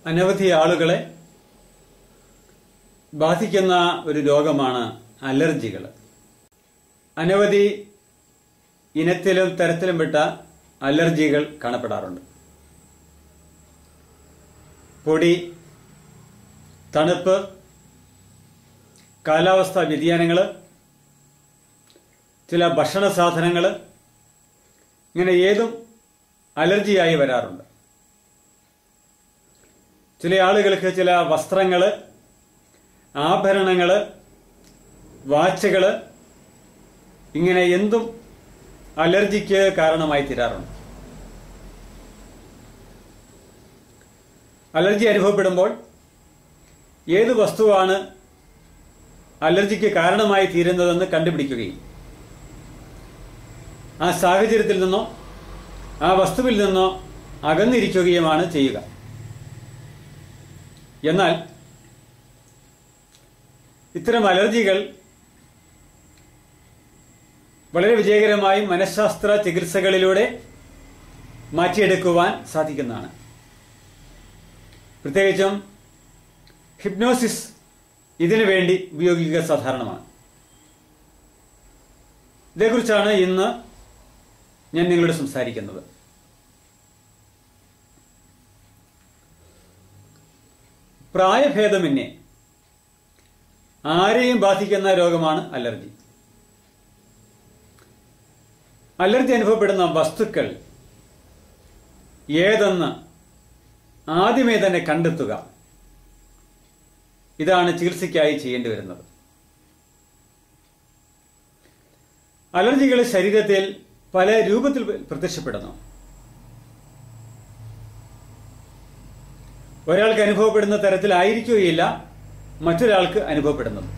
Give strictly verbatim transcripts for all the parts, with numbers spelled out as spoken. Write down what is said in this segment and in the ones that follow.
അനവധി ആളുകളെ ബാധിക്കുന്ന ഒരു രോഗമാണ് അലർജികൾ. അനവധി ഇനത്തിലും തരത്തിലും പെട്ട അലർജികൾ കാണപ്പെടാറുണ്ട്. പൊടി, തണുപ്പ്, കാലാവസ്ഥാ വ്യതിയാനങ്ങൾ, ചില ഭക്ഷണ സാധനങ്ങൾ, ഇങ്ങനെ ഏതും അലർജിയായി വരാറുണ്ട്. ചില ആളുകൾക്ക് ചില വസ്ത്രങ്ങൾ, ആഭരണങ്ങൾ, വാച്ചുകൾ, ഇങ്ങനെ എന്തും അലർജിക്ക് കാരണമായി തീരാറുണ്ട്. അലർജി അനുഭവപ്പെടുമ്പോൾ ഏത് വസ്തുവാണ് അലർജിക്ക് കാരണമായി തീരുന്നതെന്ന് കണ്ടുപിടിക്കുകയും ആ സാഹചര്യത്തിൽ നിന്നോ ആ വസ്തുവിൽ നിന്നോ അകന്നിരിക്കുകയുമാണ് ചെയ്യുക. എന്നാൽ ഇത്തരം അലർജികൾ വളരെ വിജയകരമായി മനഃശാസ്ത്ര ചികിത്സകളിലൂടെ മാറ്റിയെടുക്കുവാൻ സാധിക്കുന്നതാണ്. പ്രത്യേകിച്ചും ഹിപ്നോസിസ് ഇതിനു വേണ്ടി ഉപയോഗിക്കുക സാധാരണമാണ്. ഇതേക്കുറിച്ചാണ് ഇന്ന് ഞാൻ നിങ്ങളോട് സംസാരിക്കുന്നത്. പ്രായഭേദമന്യേ ആരെയും ബാധിക്കുന്ന രോഗമാണ് അലർജി. അലർജി അനുഭവപ്പെടുന്ന വസ്തുക്കൾ ഏതെന്ന് ആദ്യമേ തന്നെ കണ്ടെത്തുക, ഇതാണ് ചികിത്സയ്ക്കായി ചെയ്യേണ്ടി വരുന്നത്. അലർജികൾ ശരീരത്തിൽ പല രൂപത്തിൽ പ്രത്യക്ഷപ്പെടുന്നു. ഒരാൾക്ക് അനുഭവപ്പെടുന്ന തരത്തിലായിരിക്കുകയില്ല മറ്റൊരാൾക്ക് അനുഭവപ്പെടുന്നത്.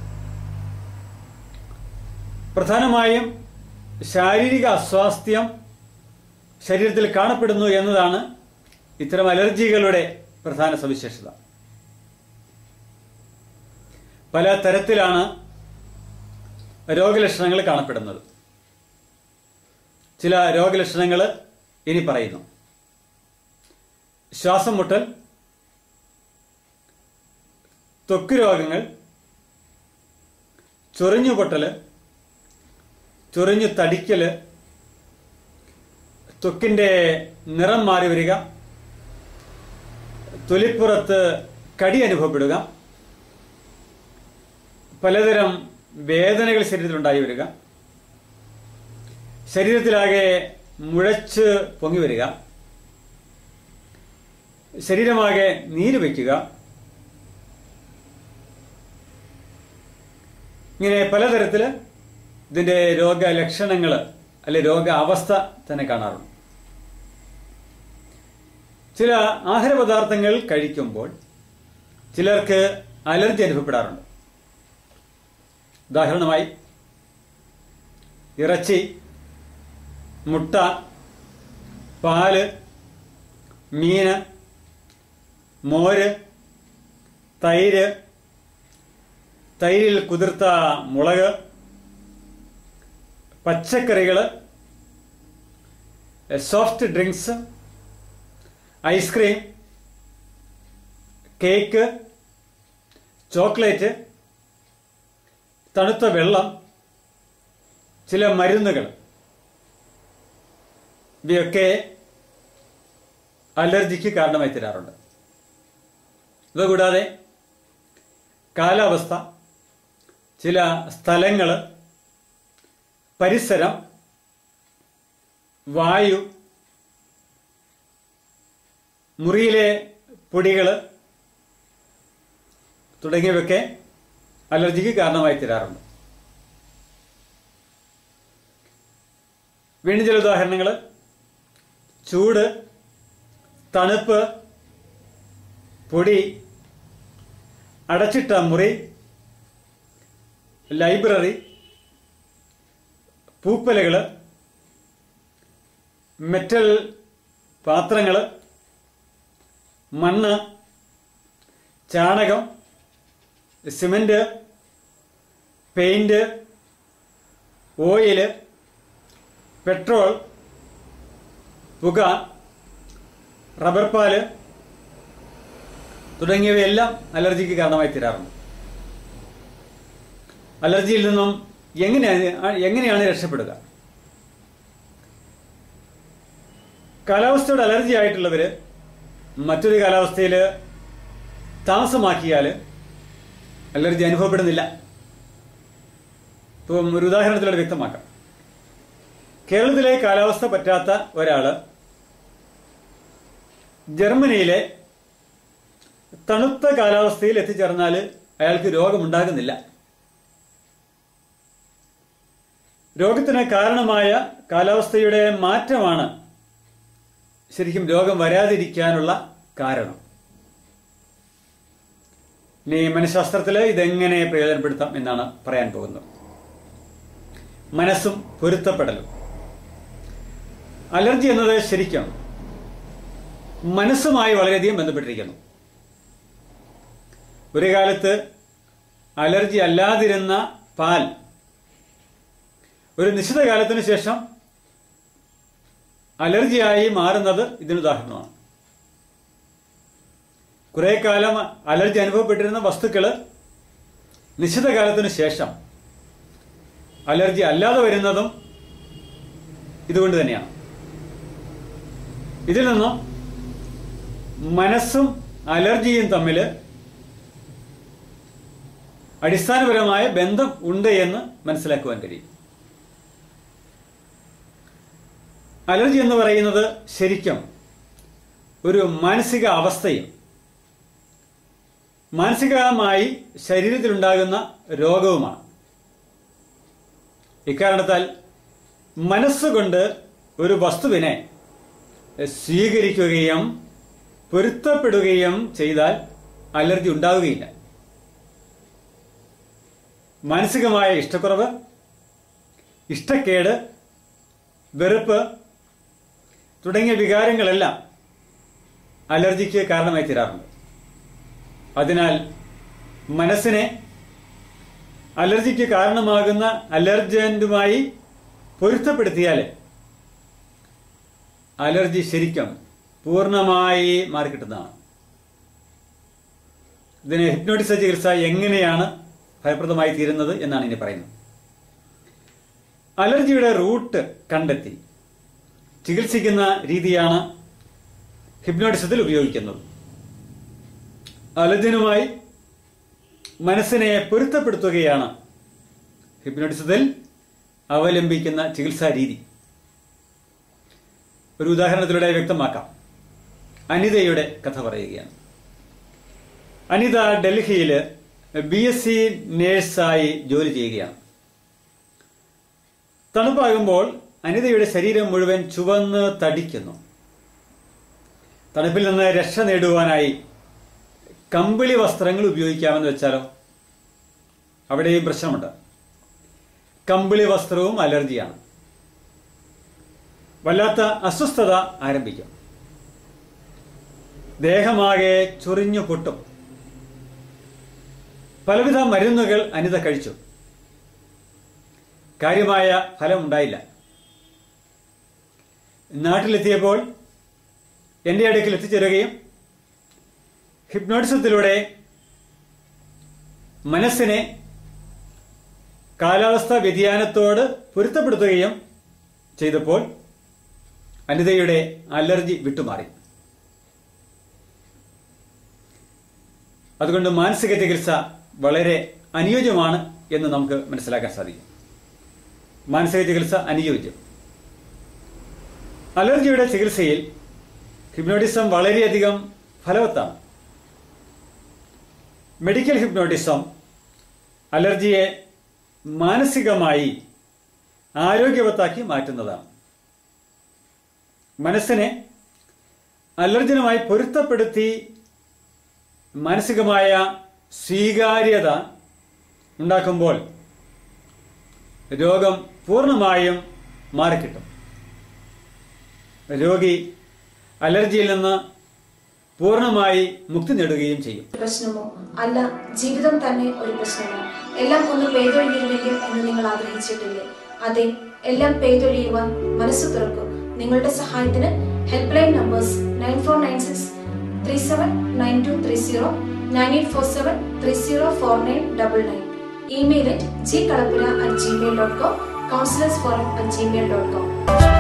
പ്രധാനമായും ശാരീരിക അസ്വാസ്ഥ്യം ശരീരത്തിൽ കാണപ്പെടുന്നു എന്നതാണ് ഇത്തരം അലർജികളുടെ പ്രധാന സവിശേഷത. പല തരത്തിലാണ് രോഗലക്ഷണങ്ങൾ കാണപ്പെടുന്നത്. ചില രോഗലക്ഷണങ്ങൾ ഇനി പറയുന്നു. ശ്വാസം മുട്ടൽ, ത്വക്ക് രോഗങ്ങൾ, ചൊറിഞ്ഞു പൊട്ടല്, ചൊറിഞ്ഞു തടിക്കല്, ത്വക്കിന്റെ നിറം മാറി വരിക, തൊലിപ്പുറത്ത് കടി അനുഭവപ്പെടുക, പലതരം വേദനകൾ ശരീരത്തിലുണ്ടായി വരിക, ശരീരത്തിലാകെ മുഴച്ച് പൊങ്ങി വരിക, ശരീരമാകെ നീര് വയ്ക്കുക, ഇങ്ങനെ പലതരത്തില് ഇതിന്റെ രോഗലക്ഷണങ്ങൾ അല്ലെ രോഗ അവസ്ഥ തന്നെ കാണാറുണ്ട്. ചില ആഹാരപദാർത്ഥങ്ങൾ കഴിക്കുമ്പോൾ ചിലർക്ക് അലർജി അനുഭവപ്പെടാറുണ്ട്. ഉദാഹരണമായി ഇറച്ചി, മുട്ട, പാല്, മീന്, മോര്, തൈര്, തൈരിൽ കുതിർത്ത മുളക്, പച്ചക്കറികൾ, soft drinks, ice cream, cake, chocolate, തണുത്ത വെള്ളം, ചില മരുന്നുകൾ, ഇവയൊക്കെ അലർജിക്ക് കാരണമായി തീരാറുണ്ട്. ഇതുകൂടാതെ കാലാവസ്ഥ, ചില സ്ഥലങ്ങൾ, പരിസരം, വായു, മുറിയിലെ പൊടികൾ തുടങ്ങിയവയൊക്കെ അലർജിക്ക് കാരണമായി തീരാറുണ്ട്. വീണ്ടും ചില ഉദാഹരണങ്ങൾ: ചൂട്, തണുപ്പ്, പൊടി, അടച്ചിട്ട മുറി, ലൈബ്രറി, പൂപ്പലുകൾ, മെറ്റൽ പാത്രങ്ങൾ, മണ്ണ്, ചാണകം, സിമന്റ്, പെയിന്റ്, ഓയില്, പെട്രോൾ, പുക, റബ്ബർ പാല്, തുടങ്ങിയവയെല്ലാം അലർജിക്ക് കാരണമായി തീരാറുണ്ട്. അലർജിയിൽ നിന്നും എങ്ങനെയാണ് എങ്ങനെയാണ് രക്ഷപ്പെടുക? കാലാവസ്ഥയോട് അലർജി ആയിട്ടുള്ളവർ മറ്റൊരു കാലാവസ്ഥയിൽ താമസമാക്കിയാൽ അലർജി അനുഭവപ്പെടുന്നില്ല. ഇപ്പം ഒരു ഉദാഹരണത്തിലൂടെ വ്യക്തമാക്കാം. കേരളത്തിലെ കാലാവസ്ഥ പറ്റാത്ത ഒരാള് ജർമ്മനിയിലെ തണുത്ത കാലാവസ്ഥയിൽ എത്തിച്ചേർന്നാൽ അയാൾക്ക് രോഗമുണ്ടാകുന്നില്ല. രോഗത്തിന് കാരണമായ കാലാവസ്ഥയുടെ മാറ്റമാണ് ശരിക്കും രോഗം വരാതിരിക്കാനുള്ള കാരണം. ഇനി മനഃശാസ്ത്രത്തിൽ ഇതെങ്ങനെ പ്രയോജനപ്പെടുത്താം എന്നാണ് പറയാൻ പോകുന്നത്. മനസ്സും പൊരുത്തപ്പെടലും. അലർജി എന്നത് ശരിക്കും മനസ്സുമായി വളരെയധികം ബന്ധപ്പെട്ടിരിക്കുന്നു. ഒരു കാലത്ത് അലർജി അല്ലാതിരുന്ന പാൽ ഒരു നിശ്ചിത കാലത്തിന് ശേഷം അലർജിയായി മാറുന്നത് ഇതിനുദാഹരണമാണ്. കുറെ കാലം അലർജി അനുഭവപ്പെട്ടിരുന്ന വസ്തുക്കൾ നിശ്ചിത കാലത്തിന് ശേഷം അലർജി അല്ലാതെ വരുന്നതും ഇതുകൊണ്ട് തന്നെയാണ്. ഇതിൽ നിന്നും മനസ്സും അലർജിയും തമ്മിൽ അടിസ്ഥാനപരമായ ബന്ധം ഉണ്ട് എന്ന് മനസ്സിലാക്കുവാൻ കഴിയും. അലർജി എന്ന് പറയുന്നത് ശരിക്കും ഒരു മാനസിക അവസ്ഥയും മാനസികമായി ശരീരത്തിലുണ്ടാകുന്ന രോഗവുമാണ്. ഇക്കാരണത്താൽ മനസ്സുകൊണ്ട് ഒരു വസ്തുവിനെ സ്വീകരിക്കുകയും പൊരുത്തപ്പെടുകയും ചെയ്താൽ അലർജി ഉണ്ടാവുകയില്ല. മാനസികമായ ഇഷ്ടക്കുറവ്, ഇഷ്ടക്കേട്, വെറുപ്പ് തുടങ്ങിയ വികാരങ്ങളെല്ലാം അലർജിക്ക് കാരണമായി തീരാറുണ്ട്. അതിനാൽ മനസ്സിനെ അലർജിക്ക് കാരണമാകുന്ന അലർജന്റുമായി പൊരുത്തപ്പെടുത്തിയാൽ അലർജി ശരിക്കും പൂർണ്ണമായി മാറിക്കിട്ടുന്നതാണ്. ഇതിന് ഹിപ്നോട്ടിസ ചികിത്സ എങ്ങനെയാണ് ഫലപ്രദമായി തീരുന്നത് എന്നാണ് ഇനി പറയുന്നത്. അലർജിയുടെ റൂട്ട് കണ്ടെത്തി ചികിത്സിക്കുന്ന രീതിയാണ് ഹിപ്നോട്ടിസത്തിൽ ഉപയോഗിക്കുന്നത്. അലർജനുമായി മനസ്സിനെ പൊരുത്തപ്പെടുത്തുകയാണ് ഹിപ്നോട്ടിസത്തിൽ അവലംബിക്കുന്ന ചികിത്സാ രീതി. ഒരു ഉദാഹരണത്തിലൂടെ വ്യക്തമാക്കാം. അനിതയുടെ കഥ പറയുകയാണ്. അനിത ഡൽഹിയിൽ ബി എസ് സി നേഴ്സായി ജോലി ചെയ്യുകയാണ്. തണുപ്പാകുമ്പോൾ അനിതയുടെ ശരീരം മുഴുവൻ ചുവന്ന് തടിക്കുന്നു. തണുപ്പിൽ നിന്ന് രക്ഷ നേടുവാനായി കമ്പിളി വസ്ത്രങ്ങൾ ഉപയോഗിക്കാമെന്ന് വെച്ചാലോ? അവിടെയും പ്രശ്നമുണ്ട്. കമ്പിളി വസ്ത്രവും അലർജിയാണ്. വല്ലാത്ത അസ്വസ്ഥത ആരംഭിക്കും. ദേഹമാകെ ചൊറിഞ്ഞു പൊട്ടും. പലവിധ മരുന്നുകൾ അനിത കഴിച്ചു. കാര്യമായ ഫലമുണ്ടായില്ല. നാട്ടിലെത്തിയപ്പോൾ എന്റെ അടുക്കൽ എത്തിച്ചേരുകയും ഹിപ്നോട്ടിസത്തിലൂടെ മനസ്സിനെ കാലാവസ്ഥാ വ്യതിയാനത്തോട് പൊരുത്തപ്പെടുത്തുകയും ചെയ്തപ്പോൾ അനിതയുടെ അലർജി വിട്ടുമാറി. അതുകൊണ്ട് മാനസിക ചികിത്സ വളരെ അനുയോജ്യമാണ് എന്ന് നമുക്ക് മനസ്സിലാക്കാൻ സാധിക്കും. മാനസിക ചികിത്സ അനുയോജ്യം. അലർജിയുടെ ചികിത്സയിൽ ഹിപ്നോട്ടിസം വളരെയധികം ഫലവത്താണ്. മെഡിക്കൽ ഹിപ്നോട്ടിസം അലർജിയെ മാനസികമായി ആരോഗ്യവത്താക്കി മാറ്റുന്നതാണ്. മനസ്സിനെ അലർജനുമായി പൊരുത്തപ്പെടുത്തി മാനസികമായ സ്വീകാര്യത ഉണ്ടാക്കുമ്പോൾ രോഗം പൂർണ്ണമായും മാറിക്കിട്ടും. രോഗി അലർജിയിൽ നിന്ന് പൂർണ്ണമായി മുക്തി നേടുകയും ചെയ്യും. പ്രശ്നമോ അല്ല ജീവിതം തന്നെ ഒരു പ്രശ്നമോ? എല്ലാം ഒന്ന് പെയ്തൊഴിഞ്ഞിരുന്നെങ്കിൽ എന്ന് നിങ്ങൾ ആഗ്രഹിച്ചിട്ടില്ലേ? അതെ, എല്ലാം പെയ്തൊഴിയുവാൻ മനസ്സ് തുറക്കും. നിങ്ങളുടെ സഹായത്തിന് help line numbers nine four nine six three seven nine two three zero nine eight four seven three zero four nine double nine. Email at G Kalappura at Gmail dot com, counsellors forum at Gmail dot com.